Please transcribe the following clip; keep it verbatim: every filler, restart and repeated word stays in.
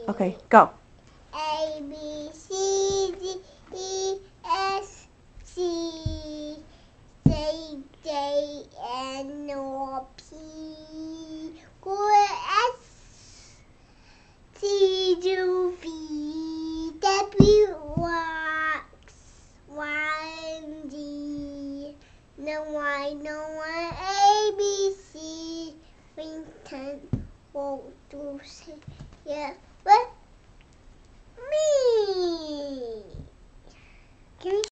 Okay, go. A B C D E F G J J N O P Q S T U V W X Y Z. No I no I A B C Winton one two three yeah what me. Can we